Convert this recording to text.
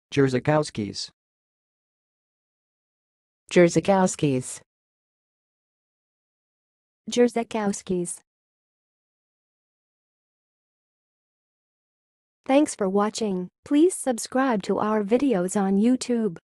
Jurzykowskis. Jurzykowskis. Jurzykowskis. Thanks for watching. Please subscribe to our videos on YouTube.